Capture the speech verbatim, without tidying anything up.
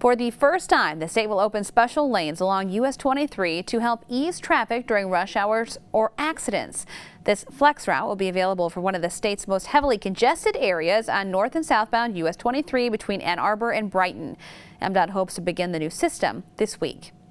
For the first time, the state will open special lanes along U S twenty-three to help ease traffic during rush hours or accidents. This flex route will be available for one of the state's most heavily congested areas on north and southbound U S twenty-three between Ann Arbor and Brighton. M DOT hopes to begin the new system this week.